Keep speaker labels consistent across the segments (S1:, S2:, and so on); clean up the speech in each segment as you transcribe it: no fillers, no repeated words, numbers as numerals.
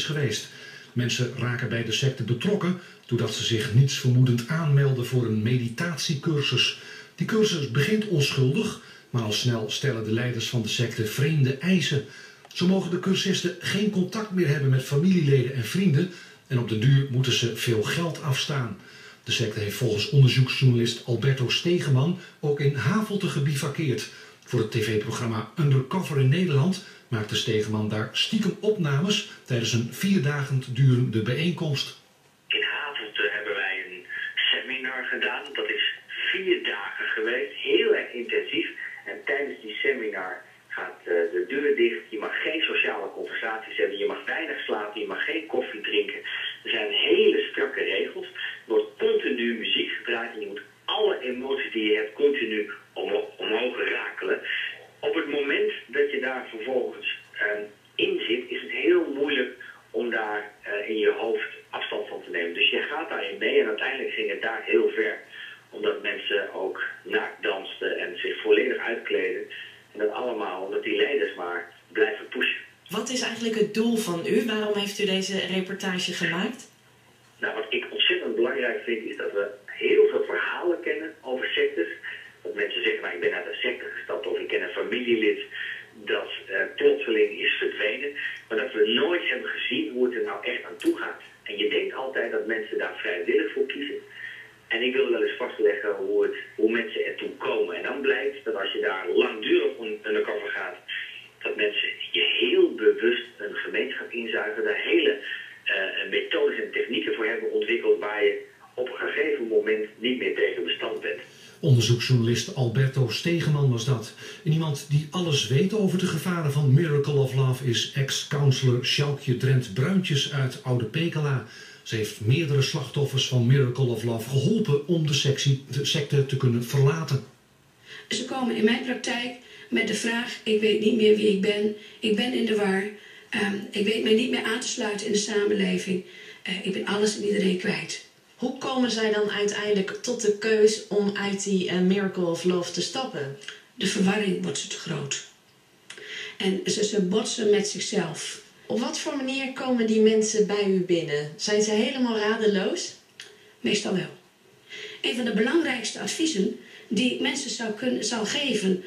S1: is geweest. Mensen raken bij de secte betrokken doordat ze zich nietsvermoedend aanmelden voor een meditatiecursus. Die cursus begint onschuldig, maar al snel stellen de leiders van de secte vreemde eisen. Zo mogen de cursisten geen contact meer hebben met familieleden en vrienden en op de duur moeten ze veel geld afstaan. De secte heeft volgens onderzoeksjournalist Alberto Stegeman ook in Havelte gebivakkeerd. Voor het tv-programma Undercover in Nederland maakte Stegeman daar stiekem opnames tijdens een 4 dagen durende bijeenkomst.
S2: In Havelte hebben wij een seminar gedaan. Dat is 4 dagen geweest, heel erg intensief. En tijdens die seminar gaat de deur dicht. Je mag geen sociale conversaties hebben, je mag weinig slapen, je mag geen koffie drinken. Er zijn hele strakke regels. Er wordt continu muziek gedraaid en je moet alle emoties die je hebt continu omhoog rakelen. Op het moment dat je daar vervolgens in zit, is het heel moeilijk om daar in je hoofd afstand van te nemen. Dus je gaat daarin mee en uiteindelijk ging het daar heel ver. Omdat mensen ook naakt dansten en zich volledig uitkleden. En dat allemaal omdat die leiders maar blijven pushen.
S3: Wat is eigenlijk het doel van u? Waarom heeft u deze reportage gemaakt?
S2: Nou, wat ik ontzettend belangrijk vind is dat we heel veel verhalen kennen over sectes. Dat mensen zeggen, nou, ik ben uit een secte gestapt of ik ken een familielid dat plotseling is verdwenen. Maar dat we nooit hebben gezien hoe het er nou echt aan toe gaat. En je denkt altijd dat mensen daar vrijwillig voor kiezen. En ik wil wel eens vastleggen hoe mensen ertoe komen. En dan blijkt dat als je daar langdurig undercover gaat, dat mensen je heel bewust een gemeenschap inzuigen, daar hele methodes en technieken voor hebben ontwikkeld waar je op een gegeven moment niet meer tegen bestand bent.
S1: Onderzoeksjournalist Alberto Stegeman was dat. En iemand die alles weet over de gevaren van Miracle of Love is ex-counselor Sjoukje Drent Bruintjes uit Oude Pekela. Ze heeft meerdere slachtoffers van Miracle of Love geholpen om de secte te kunnen verlaten.
S4: Ze komen in mijn praktijk met de vraag, ik weet niet meer wie ik ben in de war, ik weet mij niet meer aan te sluiten in de samenleving, ik ben alles en iedereen kwijt.
S3: Hoe komen zij dan uiteindelijk tot de keus om uit die Miracle of Love te stappen?
S4: De verwarring wordt ze te groot. En ze botsen met zichzelf.
S3: Op wat voor manier komen die mensen bij u binnen? Zijn ze helemaal radeloos?
S4: Meestal wel. Een van de belangrijkste adviezen die mensen zal geven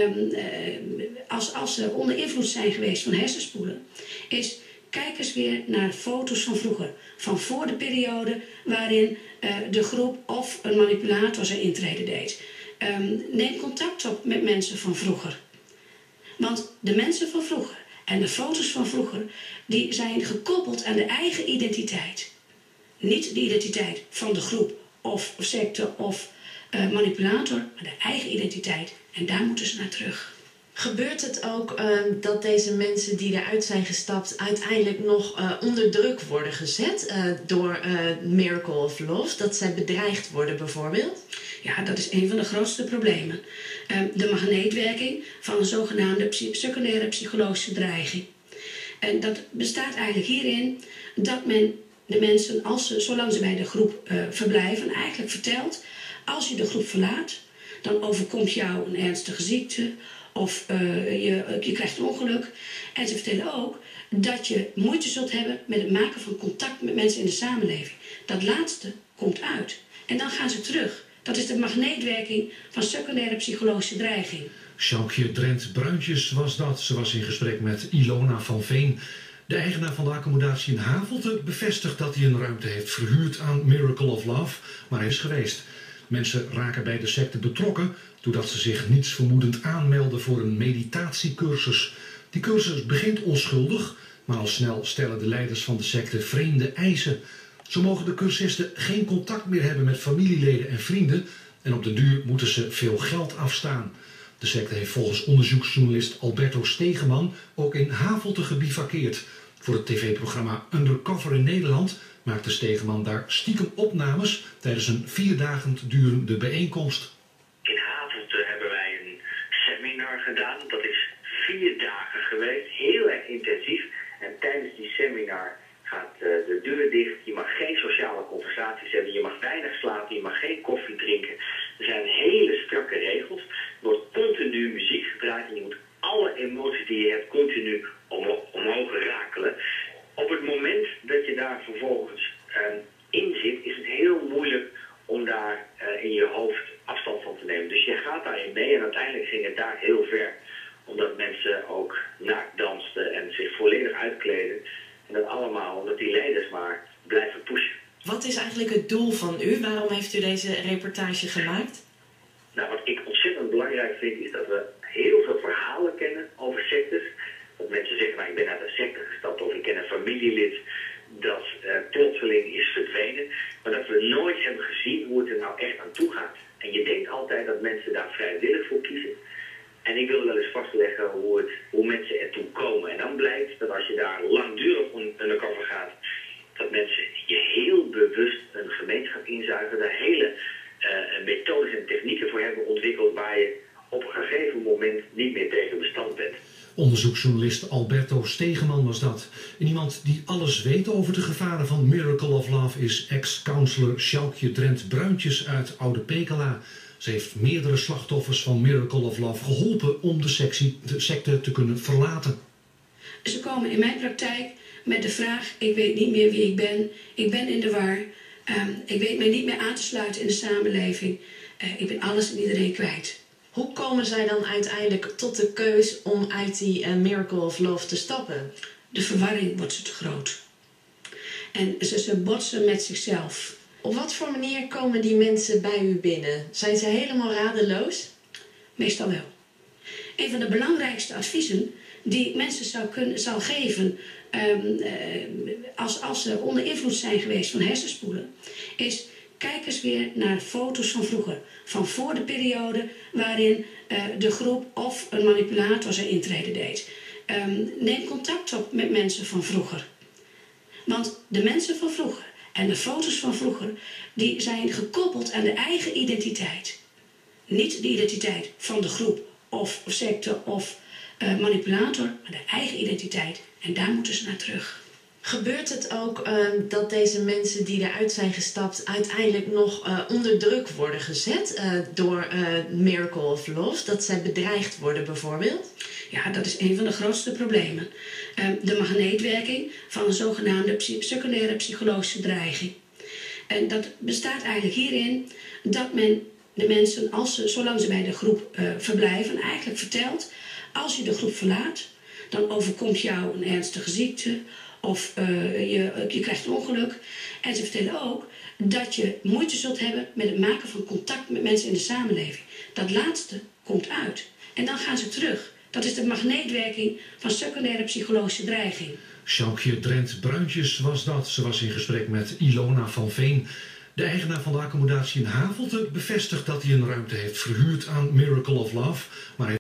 S4: als ze onder invloed zijn geweest van hersenspoelen, is kijk eens weer naar foto's van vroeger. Van voor de periode waarin de groep of een manipulator zijn intrede deed. Neem contact op met mensen van vroeger. Want de mensen van vroeger en de foto's van vroeger, die zijn gekoppeld aan de eigen identiteit. Niet de identiteit van de groep of secte of manipulator, maar de eigen identiteit. En daar moeten ze naar terug.
S3: Gebeurt het ook dat deze mensen die eruit zijn gestapt uiteindelijk nog onder druk worden gezet door Miracle of Love? Dat zij bedreigd worden bijvoorbeeld?
S4: Ja, dat is een van de grootste problemen. De magneetwerking van een zogenaamde secundaire psychologische dreiging. En dat bestaat eigenlijk hierin dat men de mensen, zolang ze bij de groep verblijven, eigenlijk vertelt, als je de groep verlaat, dan overkomt jou een ernstige ziekte of je krijgt een ongeluk. En ze vertellen ook dat je moeite zult hebben met het maken van contact met mensen in de samenleving. Dat laatste komt uit. En dan gaan ze terug. Dat is de magneetwerking van secundaire psychologische dreiging.
S1: Sjoukje Drent Bruintjes was dat. Ze was in gesprek met Ilona van Veen. De eigenaar van de accommodatie in Havelte bevestigt dat hij een ruimte heeft verhuurd aan Miracle of Love, maar hij is geweest. Mensen raken bij de secte betrokken doordat ze zich nietsvermoedend aanmelden voor een meditatiecursus. Die cursus begint onschuldig, maar al snel stellen de leiders van de secte vreemde eisen. Zo mogen de cursisten geen contact meer hebben met familieleden en vrienden en op de duur moeten ze veel geld afstaan. De secte heeft volgens onderzoeksjournalist Alberto Stegeman ook in Havelte gebivakkeerd. Voor het tv-programma Undercover in Nederland maakte Stegeman daar stiekem opnames tijdens een 4 dagen durende bijeenkomst.
S2: In Havelte hebben wij een seminar gedaan. Dat is 4 dagen geweest, heel erg intensief. En tijdens die seminar gaat de deur dicht. Je mag geen sociale conversaties hebben, je mag weinig slapen, je mag geen koffie drinken. Er zijn hele strakke regels. Er wordt continu muziek gedraaid en je moet alle emoties die je hebt continu omhoog rakelen. Op het moment hoofd afstand van te nemen. Dus je gaat daarin mee en uiteindelijk ging het daar heel ver. Omdat mensen ook naakt dansten en zich volledig uitkleden. En dat allemaal omdat die leiders maar blijven pushen.
S3: Wat is eigenlijk het doel van u? Waarom heeft u deze reportage gemaakt?
S2: Nou, wat ik ontzettend belangrijk vind is dat we heel veel verhalen kennen over sectes. Dat mensen zeggen, nou, ik ben uit een secte gestapt of ik ken een familielid dat plotseling is verdwenen. Maar dat we nooit hebben gezien hoe het er nou echt aan toe gaat. En je denkt altijd dat mensen daar vrijwillig voor kiezen. En ik wil wel eens vastleggen hoe mensen ertoe komen. En dan blijkt dat als je daar langdurig undercover gaat, dat mensen je heel bewust een gemeenschap inzuigen, daar hele methodes en technieken voor hebben ontwikkeld waar je op een gegeven moment niet meer tegen bestand bent.
S1: Onderzoeksjournalist Alberto Stegeman was dat. En iemand die alles weet over de gevaren van Miracle of Love is ex-counselor Sjoukje Drent Bruintjes uit Oude Pekela. Ze heeft meerdere slachtoffers van Miracle of Love geholpen om de secte te kunnen verlaten.
S4: Ze komen in mijn praktijk met de vraag, ik weet niet meer wie ik ben in de war, ik weet mij niet meer aan te sluiten in de samenleving, ik ben alles en iedereen kwijt.
S3: Hoe komen zij dan uiteindelijk tot de keus om uit die Miracle of Love te stappen?
S4: De verwarring wordt ze te groot. En ze botsen met zichzelf.
S3: Op wat voor manier komen die mensen bij u binnen? Zijn ze helemaal radeloos?
S4: Meestal wel. Een van de belangrijkste adviezen die mensen zal geven als ze onder invloed zijn geweest van hersenspoelen, is kijk eens weer naar foto's van vroeger. Van voor de periode waarin de groep of een manipulator zijn intrede deed. Neem contact op met mensen van vroeger. Want de mensen van vroeger en de foto's van vroeger, die zijn gekoppeld aan de eigen identiteit. Niet de identiteit van de groep of secte of manipulator, maar de eigen identiteit. En daar moeten ze naar terug.
S3: Gebeurt het ook dat deze mensen die eruit zijn gestapt uiteindelijk nog onder druk worden gezet door Miracle of Love? Dat zij bedreigd worden bijvoorbeeld?
S4: Ja, dat is een van de grootste problemen. De magneetwerking van een zogenaamde secundaire psychologische dreiging. En dat bestaat eigenlijk hierin dat men de mensen, zolang ze bij de groep verblijven, eigenlijk vertelt, als je de groep verlaat, dan overkomt jou een ernstige ziekte of je krijgt een ongeluk. En ze vertellen ook dat je moeite zult hebben met het maken van contact met mensen in de samenleving. Dat laatste komt uit. En dan gaan ze terug. Dat is de magneetwerking van secundaire psychologische dreiging.
S1: Sjoukje Drent Bruintjes was dat. Ze was in gesprek met Ilona van Veen. De eigenaar van de accommodatie in Havelte bevestigt dat hij een ruimte heeft verhuurd aan Miracle of Love, maar hij